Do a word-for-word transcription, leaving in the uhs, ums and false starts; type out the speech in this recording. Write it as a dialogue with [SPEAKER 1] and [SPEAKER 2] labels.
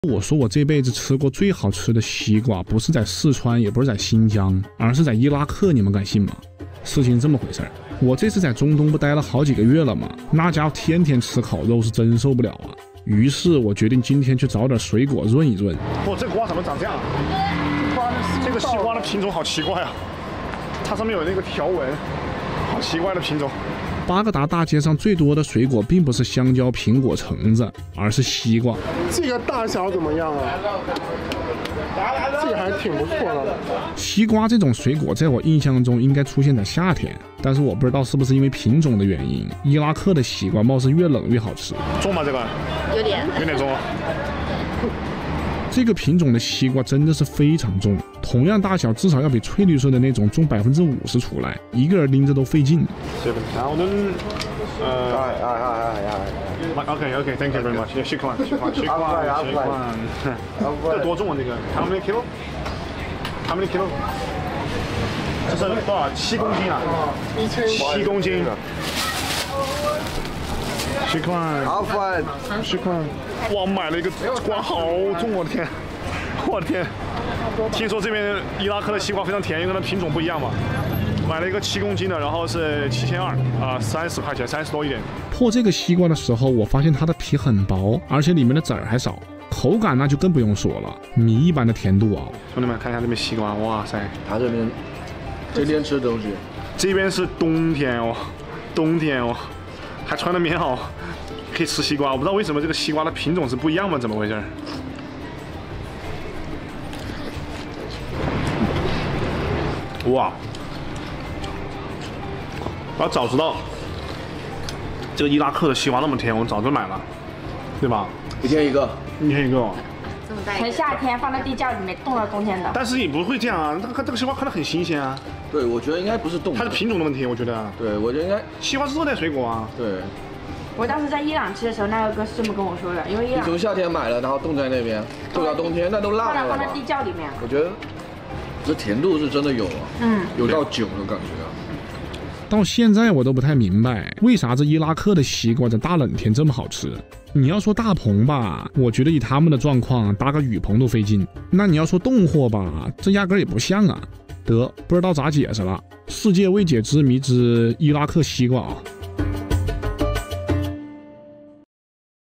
[SPEAKER 1] 我说我这辈子吃过最好吃的西瓜，不是在四川，也不是在新疆，而是在伊拉克，你们敢信吗？事情这么回事儿，我这次在中东不待了好几个月了吗？那家伙天天吃烤肉是真受不了啊。于是我决定今天去找点水果润一润。
[SPEAKER 2] 哦，这个瓜怎么长这样啊？这个西瓜的品种好奇怪啊，它上面有那个条纹，好奇怪的品种。
[SPEAKER 1] 巴格达大街上最多的水果并不是香蕉、苹果、橙子，而是西瓜。
[SPEAKER 3] 这个大小怎么样啊？这个还挺不错的。
[SPEAKER 1] 西瓜这种水果在我印象中应该出现在夏天，但是我不知道是不是因为品种的原因，伊拉克的西瓜貌似越冷越好吃。
[SPEAKER 2] 重吗？这个
[SPEAKER 4] 有点
[SPEAKER 2] 有点重。
[SPEAKER 1] 这个品种的西瓜真的是非常重，同样大小至少要比翠绿色的那种重百分之五十出来，一个人拎着都费劲。
[SPEAKER 2] Seven thousand. 呃，哎哎哎哎哎。OK OK, thank you very much. 十块，十块，十块，十块。这多重啊？这个 ？How many kilo? How many kilo? 这是多少？七公斤啊？七公斤。十块。
[SPEAKER 3] 麻烦。
[SPEAKER 2] 十块。哇，买了一个瓜，好重！我的天，我的天！听说这边伊拉克的西瓜非常甜，因为它品种不一样嘛。买了一个七公斤的，然后是七千二啊，三十块钱，三十多一点。
[SPEAKER 1] 破这个西瓜的时候，我发现它的皮很薄，而且里面的籽儿还少，口感那就更不用说了，米一般的甜度啊！
[SPEAKER 2] 兄弟们，看一下这边西瓜，哇塞！
[SPEAKER 3] 他这边天天吃东西，
[SPEAKER 2] 这边是冬天哦，冬天哦，还穿了棉袄，可以吃西瓜。我不知道为什么这个西瓜的品种是不一样吗？怎么回事？哇！我要早知道这个伊拉克的西瓜那么甜，我早就买了，对吧？
[SPEAKER 3] 一天一个，
[SPEAKER 2] 一天一个。
[SPEAKER 4] 这么大一个，
[SPEAKER 5] 从夏天放在地窖里面冻到冬天的。
[SPEAKER 2] 但是也不会这样啊，这个这个西瓜看着很新鲜啊。
[SPEAKER 3] 对，我觉得应该不是冻，
[SPEAKER 2] 它是品种的问题，我觉得。
[SPEAKER 3] 对，我觉得应该
[SPEAKER 2] 西瓜是热带水果啊。
[SPEAKER 3] 对。
[SPEAKER 5] 我当时在伊朗吃的时候，那个哥是这么跟我说的，因为伊朗
[SPEAKER 3] 你从夏天买了，然后冻在那边，冻到冬天，那都烂了吧？
[SPEAKER 5] 放在地窖里面。
[SPEAKER 3] 我觉得这甜度是真的有啊，
[SPEAKER 5] 嗯，
[SPEAKER 3] 有到酒的感觉啊。
[SPEAKER 1] 到现在我都不太明白，为啥这伊拉克的西瓜在大冷天这么好吃？你要说大棚吧，我觉得以他们的状况，搭个雨棚都费劲。那你要说冻货吧，这压根儿也不像啊。得，不知道咋解释了。世界未解之谜之伊拉克西瓜啊。